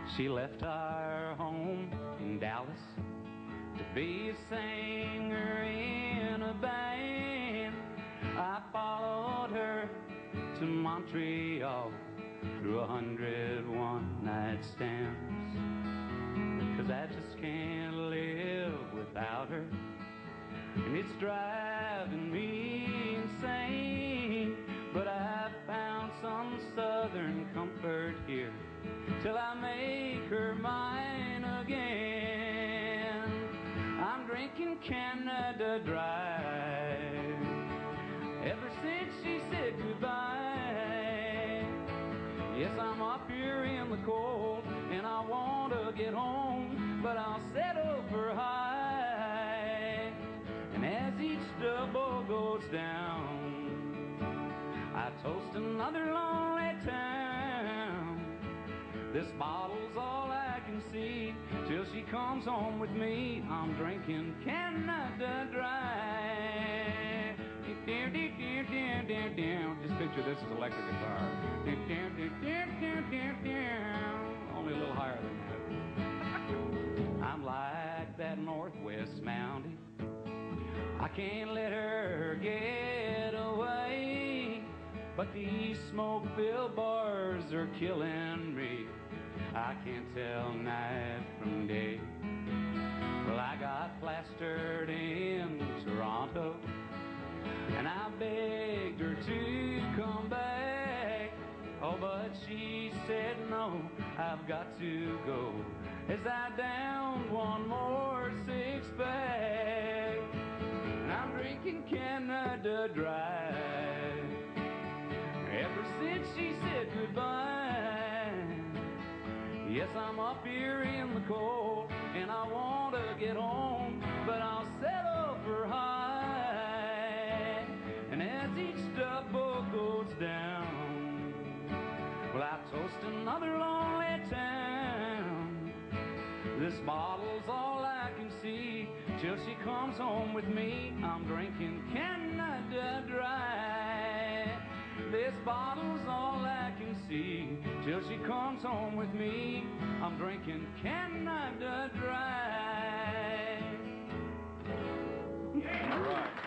She left our home in Dallas to be a singer in a band. I followed her to Montreal through 101 night stands, 'cause I just can't live without her, and it's driving me insane. But I found some southern comfort here till I make her mine again. I'm drinking Canada Dry ever since she said goodbye. Yes, I'm up here in the cold and I want to get home, but I'll settle for high. And as each double goes down, I toast another lonely town. This bottle's all I can see till she comes home with me. I'm drinking Canada Dry. Just picture this as electric guitar. Only a little higher than that. I'm like that Northwest Mountie. I can't let her get away, but these smoke-filled bars are killing me. I can't tell night from day. Well, I got plastered in Toronto, and I begged her to come back. Oh, but she said no, I've got to go, as I downed one more six-pack. And I'm drinking Canada Dry ever since she said goodbye. Yes, I'm up here in the cold and I want to get home, but I'll settle for high. And as each double goes down, well, I toast another lonely town. This bottle's all I can see till she comes home with me. I'm drinking Canada Dry. This bottle's all I can see till she comes home with me. I'm drinking Canada Dry. All right.